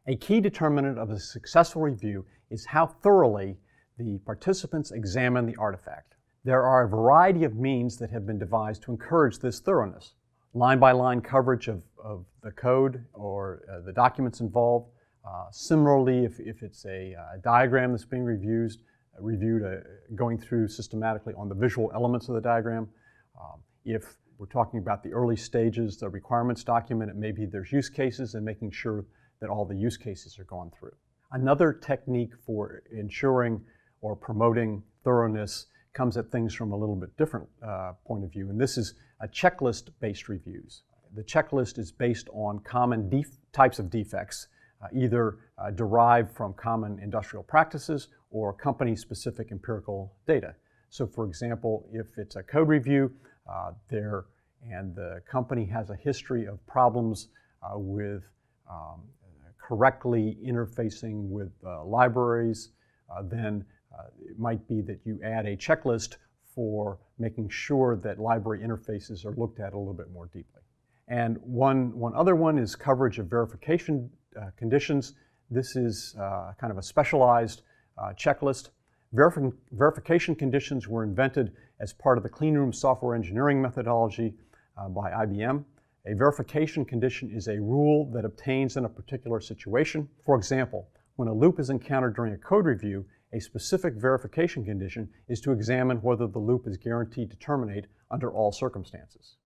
A key determinant of a successful review is how thoroughly the participants examine the artifact. There are a variety of means that have been devised to encourage this thoroughness. Line-by-line coverage of the code or the documents involved. Similarly, if it's a diagram that's being reviewed, going through systematically on the visual elements of the diagram. If we're talking about the early stages, the requirements document, it may be there's use cases and making sure that all the use cases are gone through. Another technique for ensuring or promoting thoroughness comes at things from a little bit different point of view, and this is a checklist-based reviews. The checklist is based on common types of defects, either derived from common industrial practices or company-specific empirical data. So for example, if it's a code review and the company has a history of problems with correctly interfacing with libraries, then it might be that you add a checklist for making sure that library interfaces are looked at a little bit more deeply. And one other one is coverage of verification conditions. This is kind of a specialized checklist. Verification conditions were invented as part of the cleanroom software engineering methodology by IBM. A verification condition is a rule that obtains in a particular situation. For example, when a loop is encountered during a code review, a specific verification condition is to examine whether the loop is guaranteed to terminate under all circumstances.